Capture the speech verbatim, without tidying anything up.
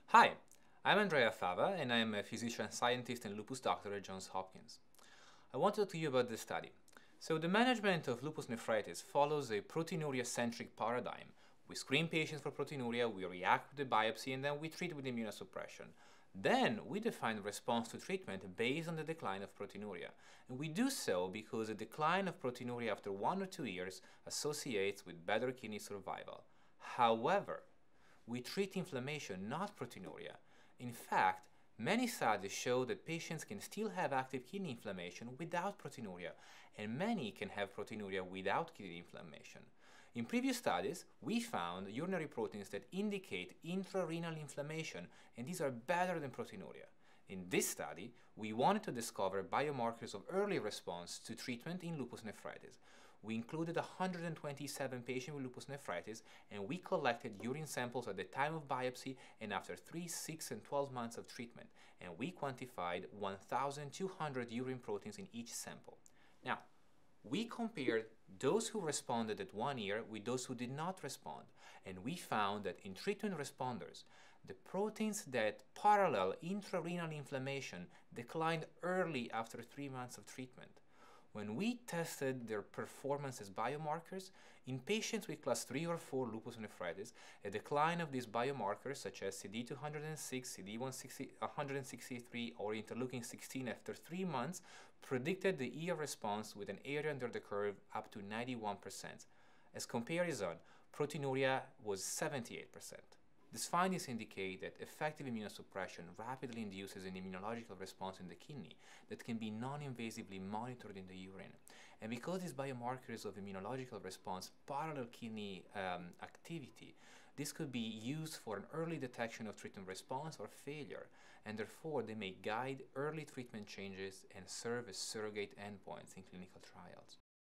Hi, I'm Andrea Fava and I'm a physician-scientist and lupus doctor at Johns Hopkins. I want to talk to you about this study. So the management of lupus nephritis follows a proteinuria-centric paradigm. We screen patients for proteinuria, we react with the biopsy, and then we treat with immunosuppression. Then we define response to treatment based on the decline of proteinuria. And we do so because a decline of proteinuria after one or two years associates with better kidney survival. However, we treat inflammation, not proteinuria. In fact, many studies show that patients can still have active kidney inflammation without proteinuria, and many can have proteinuria without kidney inflammation. In previous studies, we found urinary proteins that indicate intrarenal inflammation, and these are better than proteinuria. In this study, we wanted to discover biomarkers of early response to treatment in lupus nephritis. We included one hundred twenty-seven patients with lupus nephritis, and we collected urine samples at the time of biopsy and after three, six, and twelve months of treatment, and we quantified one thousand two hundred urine proteins in each sample. Now, we compared those who responded at one year with those who did not respond, and we found that in treatment responders, the proteins that parallel intrarenal inflammation declined early after three months of treatment. When we tested their performance as biomarkers, in patients with class three or four lupus nephritis, a decline of these biomarkers such as C D two oh six, C D one sixty-three, or interleukin sixteen after three months predicted the E R response with an area under the curve up to ninety-one percent. As comparison, proteinuria was seventy-eight percent. These findings indicate that effective immunosuppression rapidly induces an immunological response in the kidney that can be non-invasively monitored in the urine. And because these biomarkers of immunological response parallel kidney um, activity, this could be used for an early detection of treatment response or failure, and therefore they may guide early treatment changes and serve as surrogate endpoints in clinical trials.